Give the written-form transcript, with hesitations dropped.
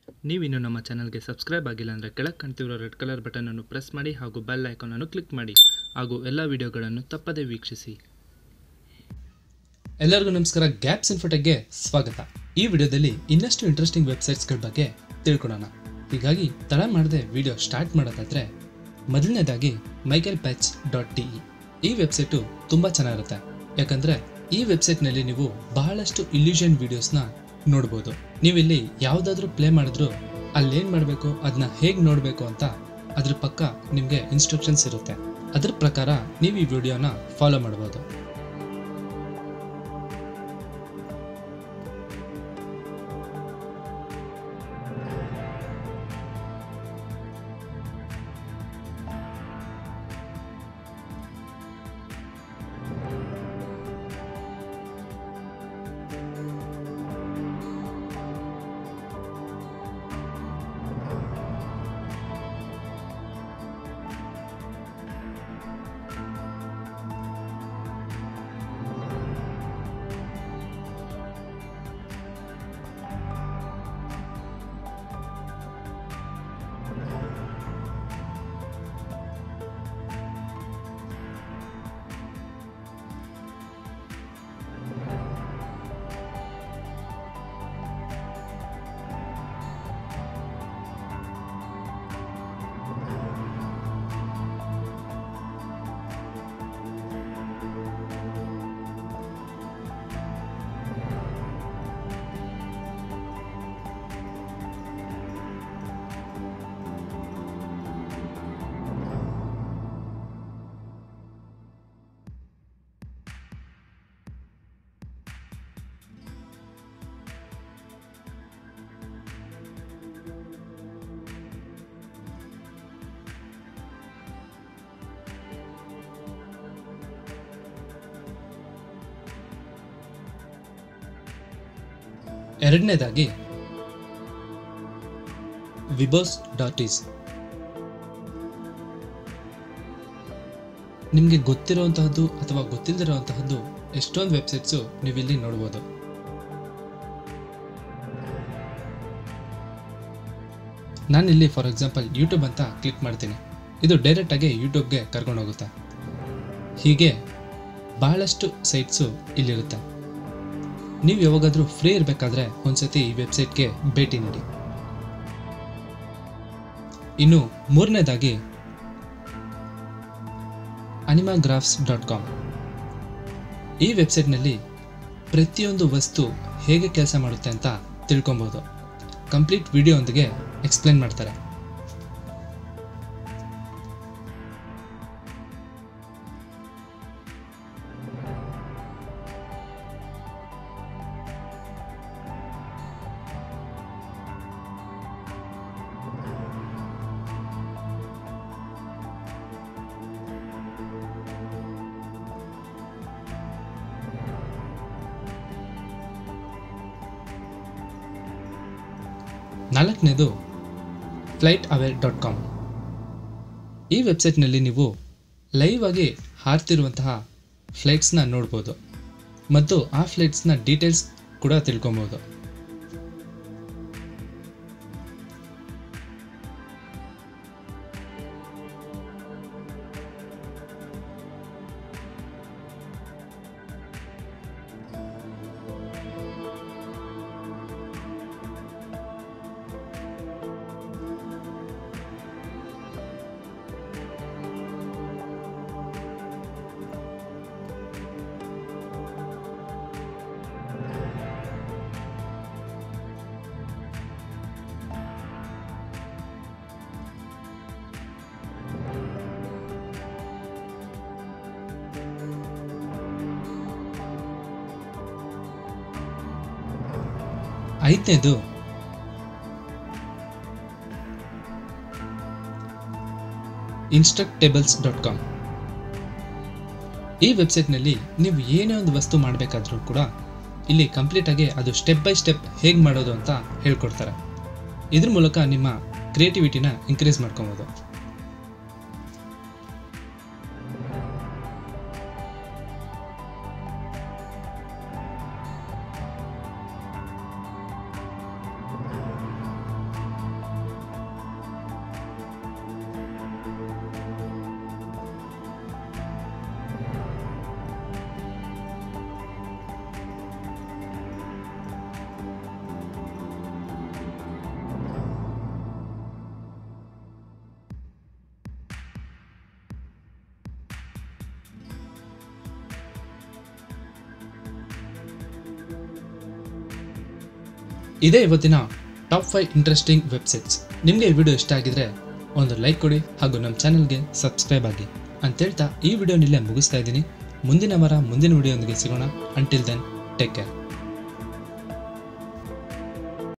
ನೀವಿನ್ನು ನಮ್ಮ ಚಾನಲ್ಗೆ ಸಬ್ಸ್ಕ್ರೈಬ್ ಆಗಿಲ್ಲ ಅಂದರೆ ಕೆಳಗೆ ಕಾಣ್ತಿರೋ ರೆಡ್ ಕಲರ್ ಬಟನನ್ನು ಪ್ರೆಸ್ ಮಾಡಿ ಹಾಗೂ ಬೆಲ್ ಐಕಾನನ್ನು ಕ್ಲಿಕ್ ಮಾಡಿ ಹಾಗೂ ಎಲ್ಲ ವಿಡಿಯೋಗಳನ್ನು ತಪ್ಪದೇ ವೀಕ್ಷಿಸಿ. ಎಲ್ಲರಿಗೂ ನಮಸ್ಕಾರ. ಗ್ಯಾಪ್ಸ್ ಇನ್ಫೋಟೆಕ್ಗೆ ಸ್ವಾಗತ. ಈ ವಿಡಿಯೋದಲ್ಲಿ ಇನ್ನಷ್ಟು ಇಂಟ್ರೆಸ್ಟಿಂಗ್ ವೆಬ್ಸೈಟ್ಸ್ಗಳ ಬಗ್ಗೆ ತಿಳ್ಕೊಳ್ಳೋಣ. ಹೀಗಾಗಿ ತಡ ಮಾಡದೆ ವಿಡಿಯೋ ಸ್ಟಾರ್ಟ್ ಮಾಡೋದಾದರೆ ಮೊದಲನೇದಾಗಿ michaelpatch.de. ಈ ವೆಬ್ಸೈಟು ತುಂಬ ಚೆನ್ನಾಗಿರುತ್ತೆ. ಯಾಕಂದರೆ ಈ ವೆಬ್ಸೈಟ್ನಲ್ಲಿ ನೀವು ಬಹಳಷ್ಟು ಇಲ್ಯೂಷನ್ ವಿಡಿಯೋಸ್ನ ನೋಡ್ಬೋದು. ನೀವಿಲ್ಲಿ ಯಾವುದಾದ್ರೂ ಪ್ಲೇ ಮಾಡಿದ್ರು ಅಲ್ಲೇನು ಮಾಡಬೇಕು, ಅದನ್ನ ಹೇಗೆ ನೋಡಬೇಕು ಅಂತ ಅದ್ರ ಪಕ್ಕ ನಿಮಗೆ ಇನ್ಸ್ಟ್ರಕ್ಷನ್ಸ್ ಇರುತ್ತೆ. ಅದ್ರ ಪ್ರಕಾರ ನೀವು ಈ ವಿಡಿಯೋನ ಫಾಲೋ ಮಾಡ್ಬೋದು. ಎರಡನೇದಾಗಿ vibos.is. ನಿಮಗೆ ಗೊತ್ತಿರುವಂತಹದ್ದು ಅಥವಾ ಗೊತ್ತಿಲ್ಲದಿರುವಂತಹದ್ದು ಎಷ್ಟೊಂದು ವೆಬ್ಸೈಟ್ಸು ನೀವಿಲ್ಲಿ ನೋಡ್ಬೋದು. ನಾನಿಲ್ಲಿ ಫಾರ್ ಎಕ್ಸಾಂಪಲ್ ಯೂಟ್ಯೂಬ್ ಅಂತ ಕ್ಲಿಕ್ ಮಾಡ್ತೀನಿ. ಇದು ಡೈರೆಕ್ಟಾಗಿ ಯೂಟ್ಯೂಬ್ಗೆ ಕರ್ಕೊಂಡು ಹೋಗುತ್ತೆ. ಹೀಗೆ ಬಹಳಷ್ಟು ಸೈಟ್ಸು ಇಲ್ಲಿರುತ್ತೆ. ನೀವು ಯಾವಾಗಾದರೂ ಫ್ರೀ ಇರಬೇಕಾದ್ರೆ ಒಂದ್ಸತಿ ಈ ವೆಬ್ಸೈಟ್ಗೆ ಭೇಟಿ ನೀಡಿ. ಇನ್ನು ಮೂರನೇದಾಗಿ animagraphs.com. ಈ ವೆಬ್ಸೈಟ್ನಲ್ಲಿ ಪ್ರತಿಯೊಂದು ವಸ್ತು ಹೇಗೆ ಕೆಲಸ ಮಾಡುತ್ತೆ ಅಂತ ತಿಳ್ಕೊಬೋದು. ಕಂಪ್ಲೀಟ್ ವಿಡಿಯೋದೊಂದಿಗೆ ಎಕ್ಸ್ಪ್ಲೇನ್ ಮಾಡ್ತಾರೆ. ನಾಲ್ಕನೇದು flightaware.com. ಈ ವೆಬ್ಸೈಟ್ನಲ್ಲಿ ನೀವು ಲೈವ್ ಆಗಿ ಹಾರ್ತಿರುವಂತಹ ಫ್ಲೈಟ್ಸ್ನ ನೋಡ್ಬೋದು ಮತ್ತು ಆ ಫ್ಲೈಟ್ಸ್ನ ಡೀಟೇಲ್ಸ್ ಕೂಡ ತಿಳ್ಕೊಬೋದು. ಐದನೇದು instructables.com. ಈ ವೆಬ್ಸೈಟ್ನಲ್ಲಿ ನೀವು ಏನೇ ಒಂದು ವಸ್ತು ಮಾಡಬೇಕಾದ್ರೂ ಕೂಡ ಇಲ್ಲಿ ಕಂಪ್ಲೀಟಾಗಿ ಅದು ಸ್ಟೆಪ್ ಬೈ ಸ್ಟೆಪ್ ಹೇಗೆ ಮಾಡೋದು ಅಂತ ಹೇಳ್ಕೊಡ್ತಾರೆ. ಇದ್ರ ಮೂಲಕ ನಿಮ್ಮ ಕ್ರಿಯೇಟಿವಿಟಿನ ಇನ್ಕ್ರೀಸ್ ಮಾಡ್ಕೊಬೋದು. ಇದೇ ಇವತ್ತಿನ ಟಾಪ್ 5 ಇಂಟ್ರೆಸ್ಟಿಂಗ್ ವೆಬ್ಸೈಟ್ಸ್. ನಿಮಗೆ ಈ ವಿಡಿಯೋ ಇಷ್ಟ ಆಗಿದ್ರೆ ಒಂದು ಲೈಕ್ ಕೊಡಿ ಹಾಗೂ ನಮ್ಮ ಚಾನಲ್ಗೆ ಸಬ್ಸ್ಕ್ರೈಬ್ ಆಗಿ ಅಂತ ಹೇಳ್ತಾ ಈ ವಿಡಿಯೋನಿಲ್ಲೇ ಮುಗಿಸ್ತಾ ಇದ್ದೀನಿ. ಮುಂದಿನ ವಾರ ಮುಂದಿನ ವಿಡಿಯೋದೊಂದಿಗೆ ಸಿಗೋಣ. Until then take care.